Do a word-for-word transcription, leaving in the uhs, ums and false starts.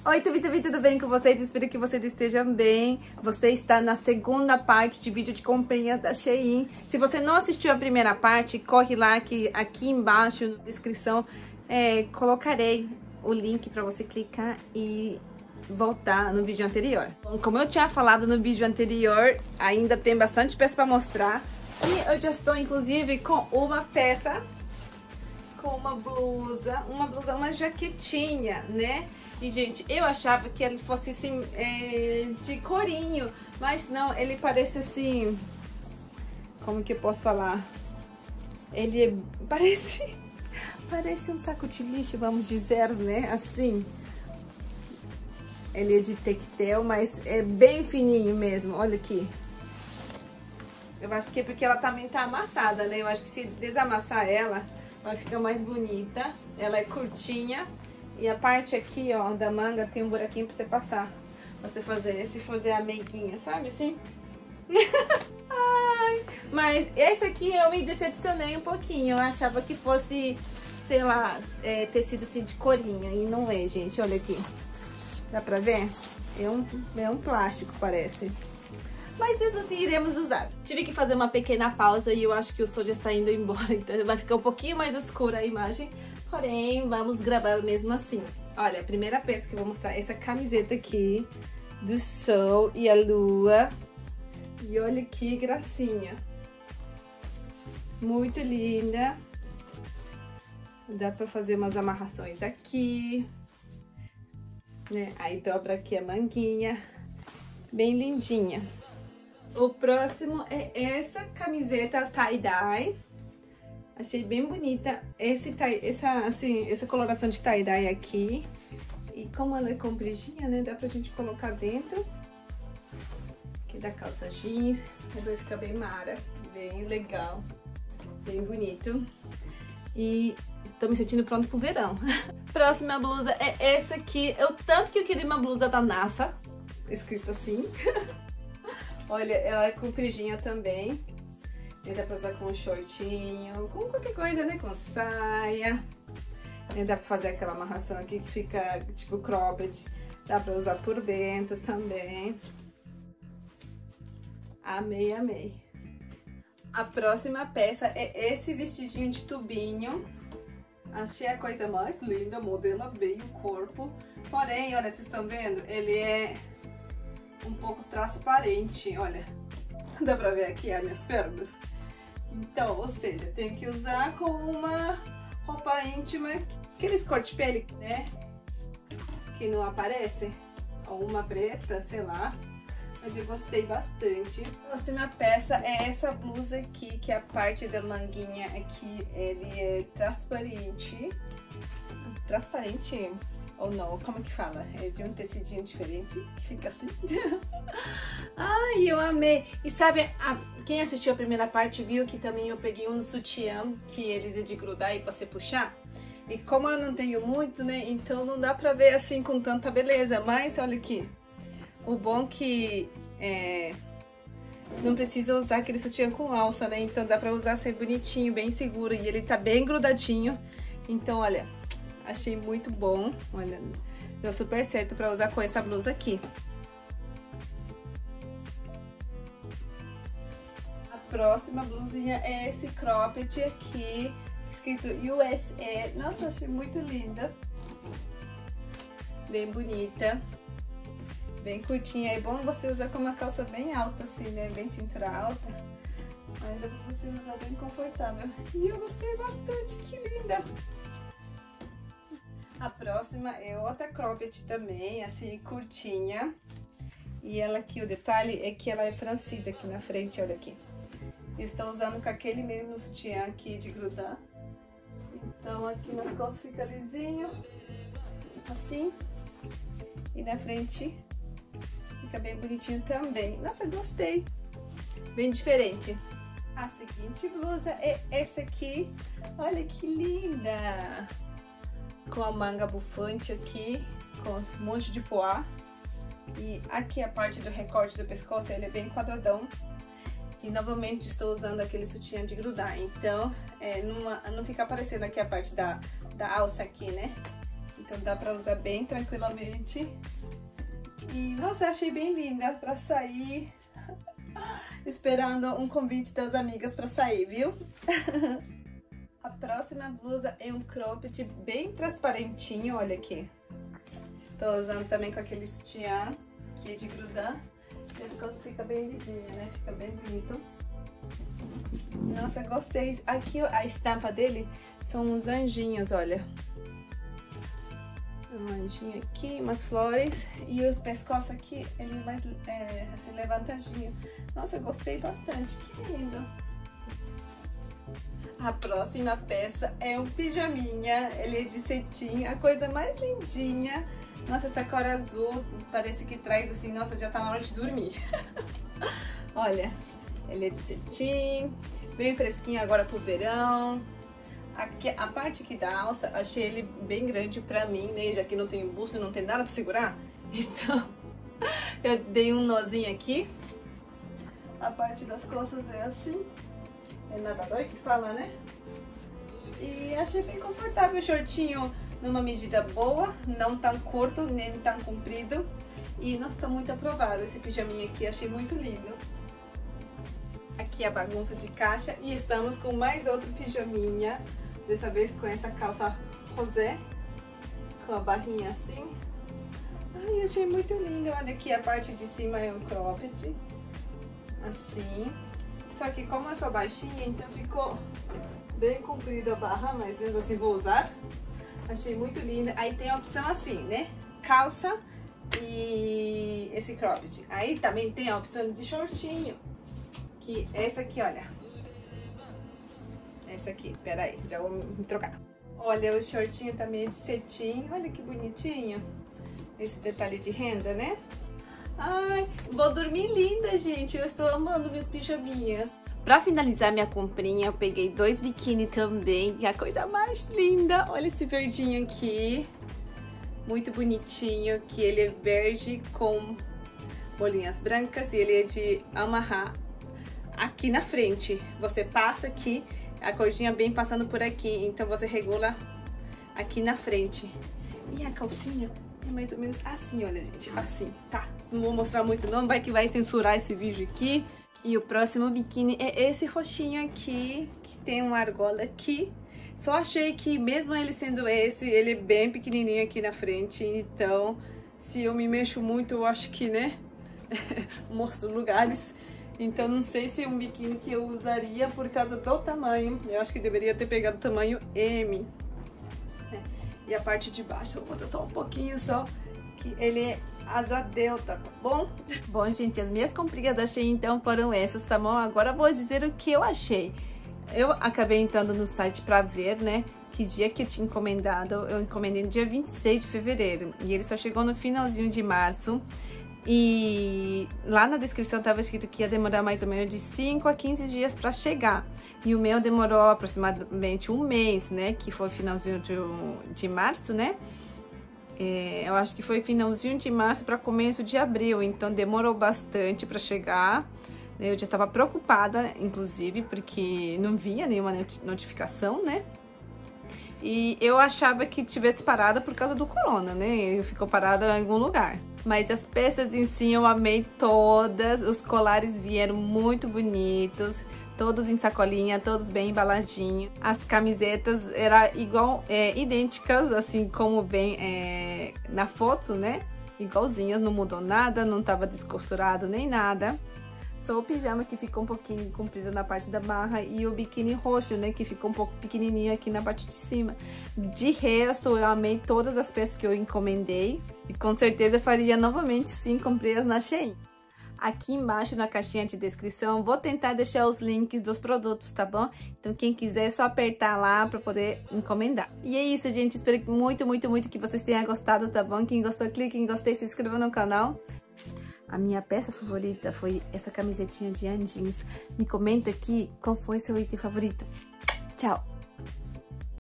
Oi, tudo bem, tudo bem com vocês? Espero que vocês estejam bem. Você está na segunda parte de vídeo de comprinha da Shein. Se você não assistiu a primeira parte, corre lá que aqui embaixo na descrição é, colocarei o link para você clicar e voltar no vídeo anterior. Bom, como eu tinha falado no vídeo anterior, ainda tem bastante peça para mostrar. E eu já estou inclusive com uma peça, com uma blusa, uma blusa, uma jaquetinha, né? E, gente, eu achava que ele fosse, assim, é, de corinho, mas não, ele parece, assim, como que eu posso falar? Ele é, parece, parece um saco de lixo, vamos dizer, né, assim. Ele é de tectel, mas é bem fininho mesmo, olha aqui. Eu acho que é porque ela também tá amassada, né, eu acho que se desamassar ela, vai ficar mais bonita. Ela é curtinha. E a parte aqui, ó, da manga tem um buraquinho pra você passar. Pra você fazer, se fazer a meiguinha, sabe assim? Ai, mas esse aqui eu me decepcionei um pouquinho. Eu achava que fosse, sei lá, é, tecido assim de corinho. E não é, gente. Olha aqui. Dá pra ver? É um, é um plástico, parece. Mas mesmo assim, iremos usar. Tive que fazer uma pequena pausa e eu acho que o sol já está indo embora. Então vai ficar um pouquinho mais escura a imagem. Porém, vamos gravar mesmo assim. Olha, a primeira peça que eu vou mostrar é essa camiseta aqui do sol e a lua. E olha que gracinha. Muito linda. Dá pra fazer umas amarrações aqui, né? Aí dobra aqui a manguinha. Bem lindinha. O próximo é essa camiseta tie-dye. Achei bem bonita esse, essa, assim, essa coloração de tie-dye aqui. E como ela é compridinha, né? Dá pra gente colocar dentro. Aqui da calça jeans. Vai ficar bem mara. Bem legal. Bem bonito. E tô me sentindo pronto pro verão. Próxima blusa é essa aqui. Eu tanto que eu queria uma blusa da NASA. Escrito assim. Olha, ela é compridinha também. Dá pra usar com um shortinho, com qualquer coisa, né? Com saia. Dá pra fazer aquela amarração aqui que fica tipo cropped. Dá pra usar por dentro também. Amei, amei. A próxima peça é esse vestidinho de tubinho. Achei a coisa mais linda, modela bem o corpo. Porém, olha, vocês estão vendo? Ele é um pouco transparente, olha. Dá pra ver aqui as minhas pernas? Então, ou seja, tem que usar com uma roupa íntima, aqueles corte-pele, né? Que não aparece. Ou uma preta, sei lá. Mas eu gostei bastante. A próxima peça é essa blusa aqui, que a parte da manguinha aqui, ele é transparente. Transparente? Ou não, como que fala? É de um tecidinho diferente, que fica assim. Ai, eu amei. E sabe, a, quem assistiu a primeira parte viu que também eu peguei um sutiã, que eles é de grudar e você puxar. E como eu não tenho muito, né, então não dá pra ver assim com tanta beleza. Mas olha aqui, o bom que é, não precisa usar aquele sutiã com alça, né, então dá pra usar assim bonitinho, bem seguro. E ele tá bem grudadinho, então olha... Achei muito bom, olha, deu super certo pra usar com essa blusa aqui. A próxima blusinha é esse cropped aqui, escrito U S A. Nossa, achei muito linda. Bem bonita, bem curtinha. É bom você usar com uma calça bem alta assim, né, bem cintura alta. Mas dá pra você usar bem confortável. E eu gostei bastante, que linda! A próxima é outra cropped também, assim, curtinha. E ela aqui, o detalhe é que ela é francida aqui na frente, olha aqui. Eu estou usando com aquele mesmo sutiã aqui de grudar. Então aqui nas costas fica lisinho, assim. E na frente fica bem bonitinho também. Nossa, gostei. Bem diferente. A seguinte blusa é essa aqui. Olha que linda! Com a manga bufante aqui, com um monte de poá. E aqui a parte do recorte do pescoço, ele é bem quadradão. E novamente estou usando aquele sutiã de grudar, então é, não, não fica aparecendo aqui a parte da, da alça aqui, né? então dá pra usar bem tranquilamente. E, nossa, achei bem linda pra sair, esperando um convite das amigas pra sair, viu? A próxima blusa é um cropped bem transparentinho, olha aqui. Tô usando também com aquele sutiã, que é de grudar. Esse fica bem lisinho, né? Fica bem bonito. Nossa, gostei. Aqui a estampa dele são uns anjinhos, olha. Um anjinho aqui, umas flores. E o pescoço aqui, ele mais é, assim, levantadinho. Nossa, gostei bastante. Que lindo. A próxima peça é um pijaminha. Ele é de cetim, a coisa mais lindinha. Nossa, essa cor azul parece que traz assim, nossa, já tá na hora de dormir. Olha, ele é de cetim, bem fresquinho agora pro verão. Aqui, a parte aqui da alça, achei ele bem grande pra mim, né? Já que não tem busto e não tem nada pra segurar. Então, eu dei um nozinho aqui. A parte das costas é assim. É nadador que fala, né? E achei bem confortável o shortinho. Numa medida boa, não tão curto, nem tão comprido. E, nossa, tá muito aprovado esse pijaminha aqui, achei muito lindo. Aqui a bagunça de caixa e estamos com mais outro pijaminha. Dessa vez com essa calça rosé, com a barrinha assim. Ai, achei muito lindo. Olha aqui, a parte de cima é um cropped, assim. Só que como eu sou baixinha, então ficou bem comprida a barra, mas mesmo assim vou usar. Achei muito linda. Aí tem a opção assim, né? Calça e esse cropped. Aí também tem a opção de shortinho. Que essa aqui, olha. Essa aqui, peraí, já vou me trocar. Olha, o shortinho também é de cetim. Olha que bonitinho. Esse detalhe de renda, né? Ai, vou dormir linda, gente. Eu estou amando meus pijaminhas. Pra finalizar minha comprinha, eu peguei dois biquíni também, que é a coisa mais linda. Olha esse verdinho aqui, muito bonitinho, que ele é verde com bolinhas brancas e ele é de amarrar aqui na frente. Você passa aqui, a cordinha bem passando por aqui, então você regula aqui na frente. E a calcinha é mais ou menos assim, olha, gente, assim, tá? Não vou mostrar muito não, vai que vai censurar esse vídeo aqui. E o próximo biquíni é esse roxinho aqui, que tem uma argola aqui. Só achei que mesmo ele sendo esse, ele é bem pequenininho aqui na frente. Então, se eu me mexo muito, eu acho que, né, mostro lugares. Então, não sei se é um biquíni que eu usaria por causa do tamanho. Eu acho que deveria ter pegado o tamanho M. E a parte de baixo, eu vou mostrar só um pouquinho só, que ele é asa delta, tá bom? Bom, gente, as minhas comprinhas da Shein então foram essas, tá bom? Agora eu vou dizer o que eu achei. Eu acabei entrando no site pra ver, né, que dia que eu tinha encomendado. Eu encomendei no dia vinte e seis de fevereiro e ele só chegou no finalzinho de março. E lá na descrição tava escrito que ia demorar mais ou menos de cinco a quinze dias pra chegar. E o meu demorou aproximadamente um mês, né, que foi finalzinho de, de março, né? É, eu acho que foi finalzinho de março para começo de abril, então demorou bastante para chegar. Eu já estava preocupada, inclusive, porque não vinha nenhuma notificação, né? E eu achava que tivesse parada por causa do corona, né? Ficou parada em algum lugar. Mas as peças em si eu amei todas, os colares vieram muito bonitos. Todos em sacolinha, todos bem embaladinhos. As camisetas eram igual, é, idênticas, assim como vem é, na foto, né? Igualzinhas, não mudou nada, não tava descosturado nem nada. Só o pijama que ficou um pouquinho comprido na parte da barra e o biquíni roxo, né? Que ficou um pouco pequenininho aqui na parte de cima. De resto, eu amei todas as peças que eu encomendei. E com certeza faria novamente sim, comprei-as na Shein. Aqui embaixo na caixinha de descrição, vou tentar deixar os links dos produtos, tá bom? Então quem quiser é só apertar lá pra poder encomendar. E é isso, gente. Espero muito, muito, muito que vocês tenham gostado, tá bom? Quem gostou, clique em gostei, se inscreva no canal. A minha peça favorita foi essa camisetinha de anjinhos. Me comenta aqui qual foi seu item favorito. Tchau!